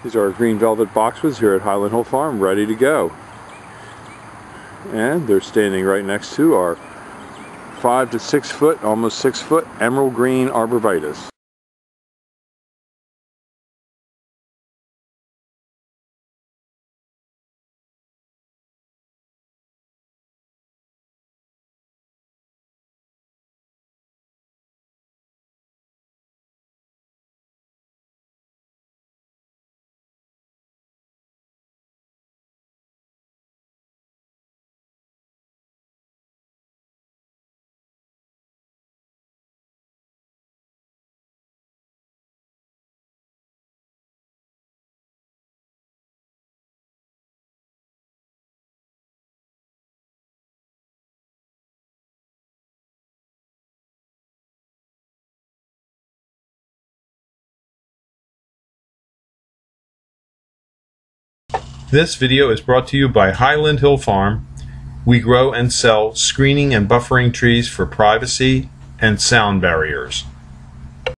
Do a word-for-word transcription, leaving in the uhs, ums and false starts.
These are our green velvet boxwoods here at Highland Hill Farm, ready to go. And they're standing right next to our five to six foot, almost six foot emerald green arborvitae. This video is brought to you by Highland Hill Farm. We grow and sell screening and buffering trees for privacy and sound barriers.